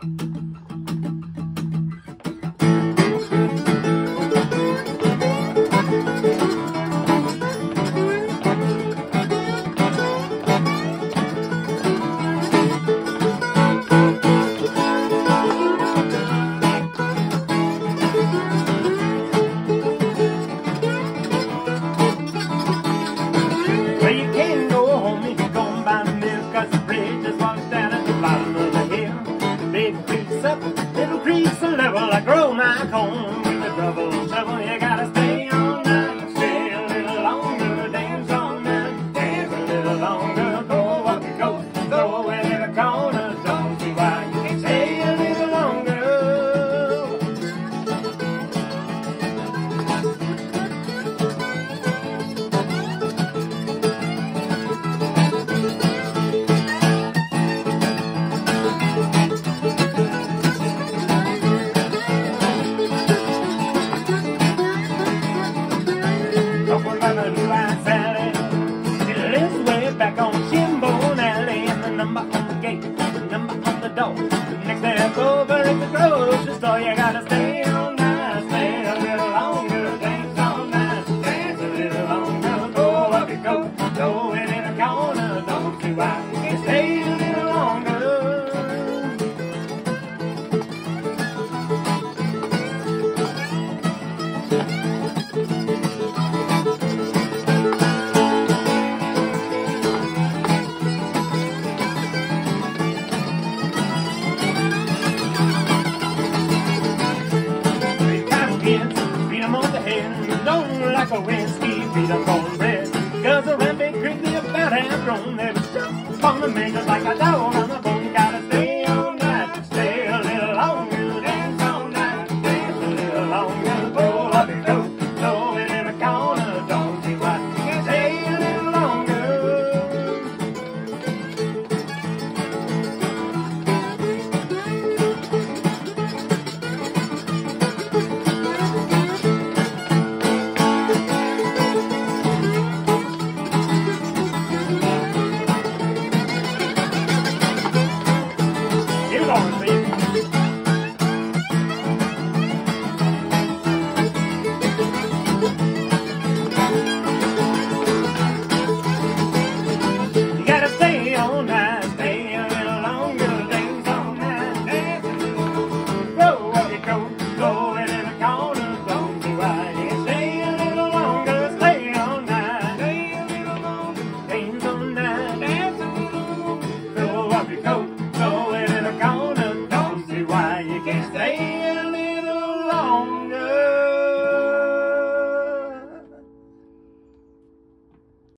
Well, you can't go home if you're going by milk, 'cause the bridge just walks down at the bottom of the hill. Big creeks up, little creeks a level. I grow my corn with a double shovel. You gotta stay all night, stay a little longer, dance all night, dance a little longer. Go up you go, throw it in the corner. Don't see why you can't stay a little longer. Back on Shinbone Alley, and the number on the gate, the number on the door. Next step over at the grocery store. You gotta stay all night, stay a little longer, dance all night, dance a little longer. Go up you go, throw it in a corner. Don't see why you can't stay a little longer. Beat 'em on the head, don't like a whiskey, beat 'em cornbread. 'Cause around Big Creek they're about half grown. They was just on the make us like a dog on the bone. Gotta stay all night, stay a little longer, dance all night, dance a little longer. Go up and go, throw it in a corner. Don't see why you can't stay a little longer. Get on, baby. You gotta stay all night, stay a little longer, dance all night, dance a little. Go up you go, throw it in a corner. Don't see why you can't stay a little longer, stay all night, stay a little longer, dance all night, dance a little. Go up you go, throw it in a corner. Don't see why you can't stay